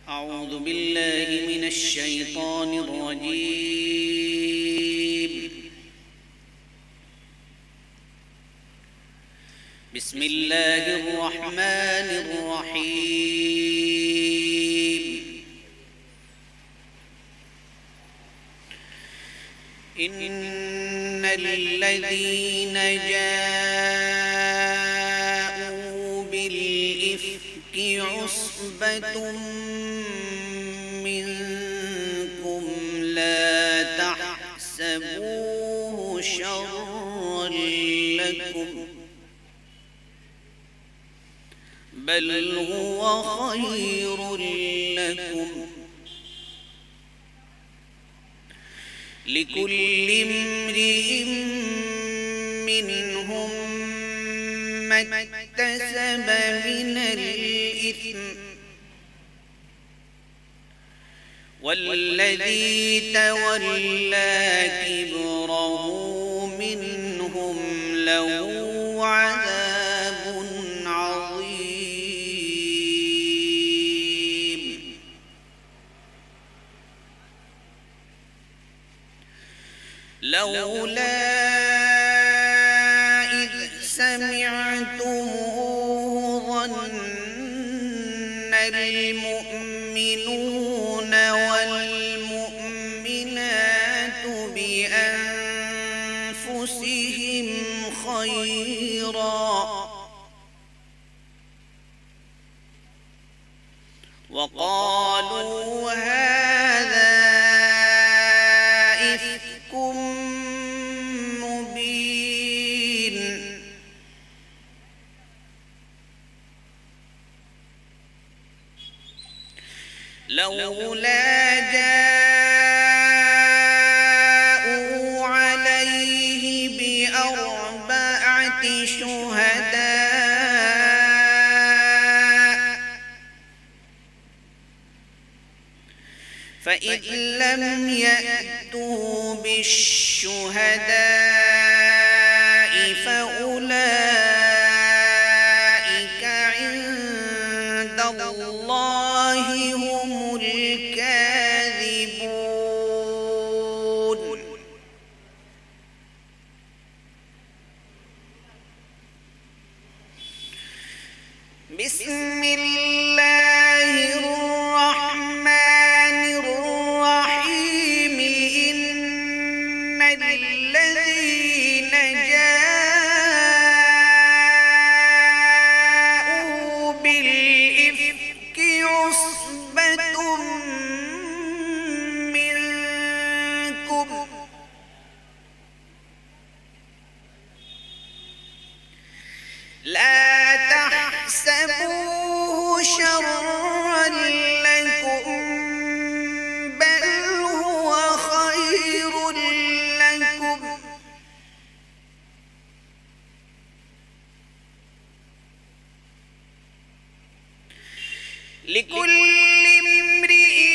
أعوذ بالله من الشيطان الرجيم. بسم الله الرحمن الرحيم. إن الذين جاءوا بالإفك عصبة منكم لا تحسبوه شرا لكم بل هو خير لكم. لكل امرئ منهم ما اكتسب من الإثم والذي تولى كبره منهم له عذاب عظيم. لولا إذ سمعتموه ظن المؤمنون والمؤمنات بأنفسهم خيرا وقالوا هذا إفك مبين. لولا جاءوا عليه بأربعة شهداء فإذ لم يأتوا بالشهداء فأولئك عند الله هم الكاذبون. بسم الله الرحمن الرحيم. إن الذين جاءوا بالإفك عصبة منكم لا تحسبوه شرا لكم بل هو خير لكم. لكل امرئ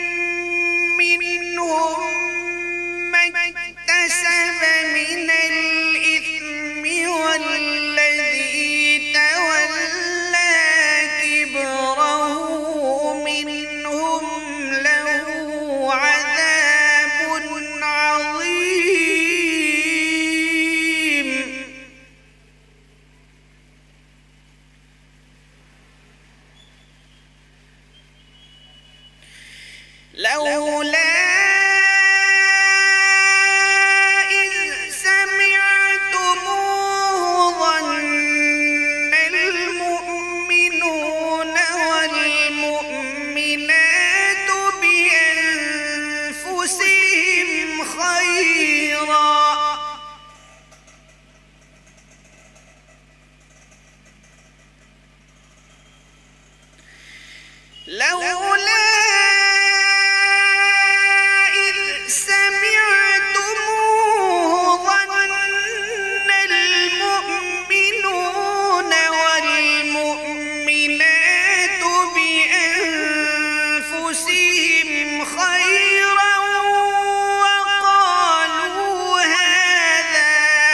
منهم ما اكتسب من الإثم والذي تولى كبره منهم له عذاب عظيم. لولا إذ سمعتموه ظن المؤمنون والمؤمنات بأنفسهم خيرا لولا إذ سمعتموه ظن المؤمنون والمؤمنات بأنفسهم خيرا وقالوا هذا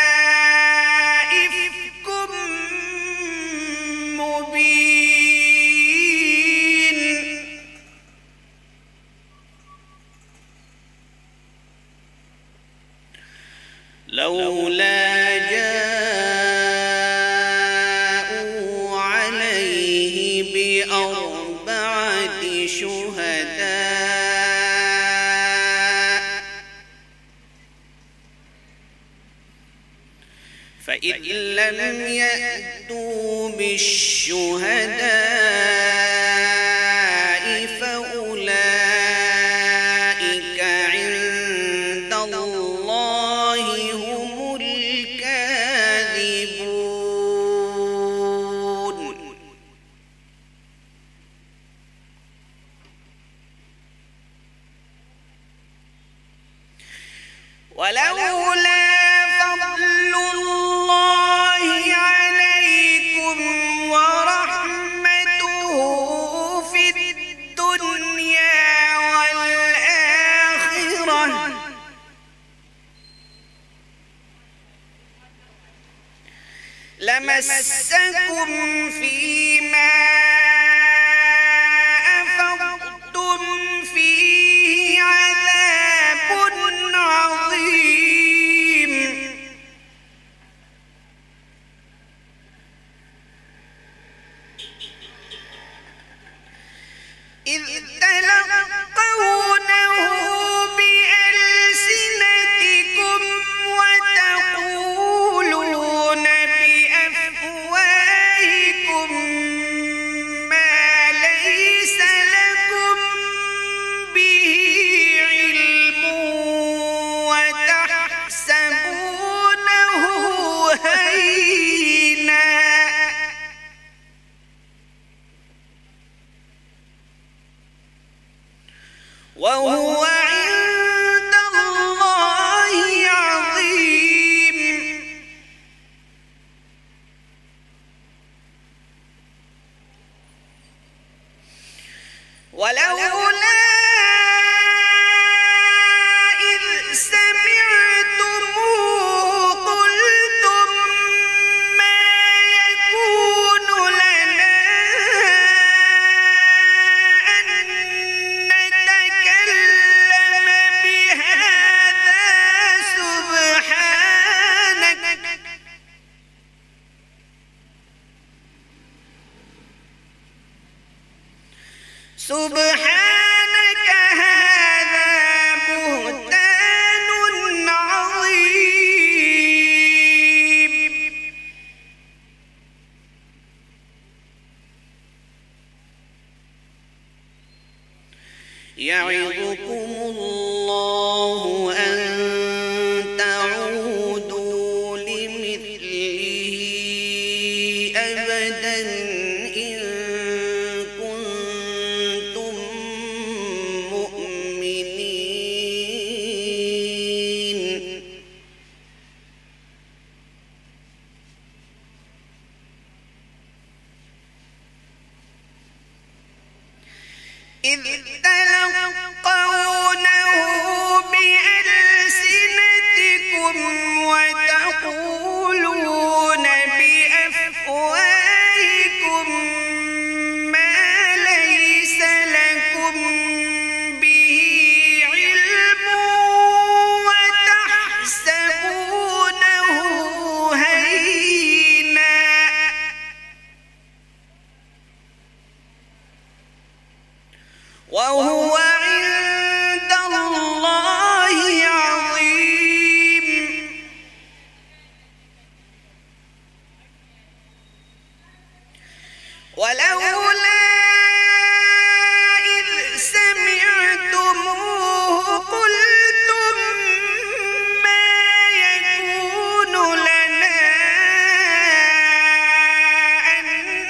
إفك مبين. فإن لم يأتوا بالشهداء فأولئك عند الله هم الكاذبون. ولولا فضل الله عليكم ورحمته في الدنيا والآخرة لمسكم فيما أفضتم فيه عذاب عظيم. إذ تلقونه بألسنتكم وتقولون بأفواهكم ما ليس لكم به علم وتحسبونه هينا وهو عند الله عظيم. ولولا إذ سمعتموه قلتم ما يكون لنا أن نتكلم بهذا سبحانك هذا بهتان عظيم. يعظكم الله أن تعودوا لمثله أبدا إن كنتم مؤمنين. إذ تلقونه بألسنتكم وتقولون بأفواهكم ما ليس لكم به علم وتحسبونه هينا وهو عند الله عظيم. ولولا إذ سمعتموه قلتم ما يكون لنا أن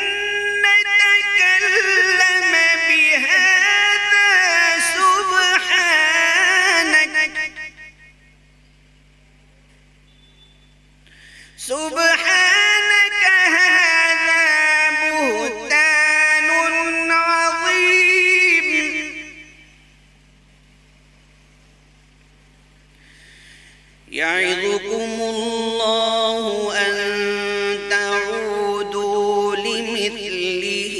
نتكلم بهذا سبحانك هذا بهتان عظيم. يعظكم الله أن تعودوا لمثله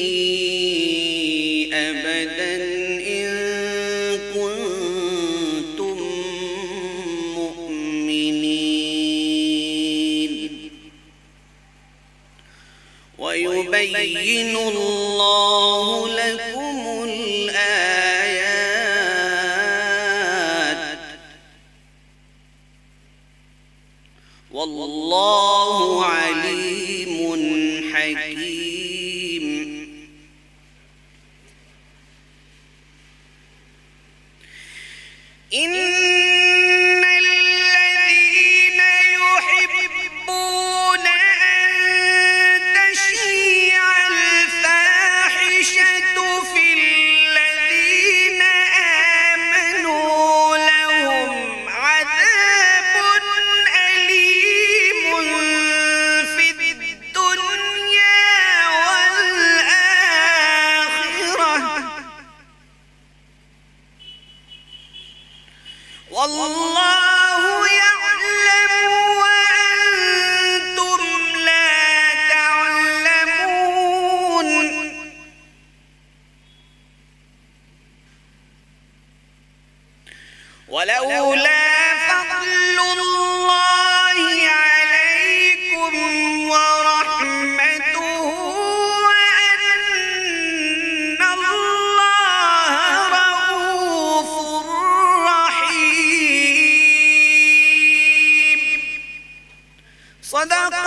أبدا إن كنتم مؤمنين. ويبين الله لكم الآيات والله إن الذين يحبون أن تشيع الفاحشة في الذين آمنوا لهم عذاب أليم في الدنيا والآخرة والله يعلم وأنتم لا تعلمون ولولا فضل الله عليكم ورحمته وأن الله رؤوف رحيم. صدق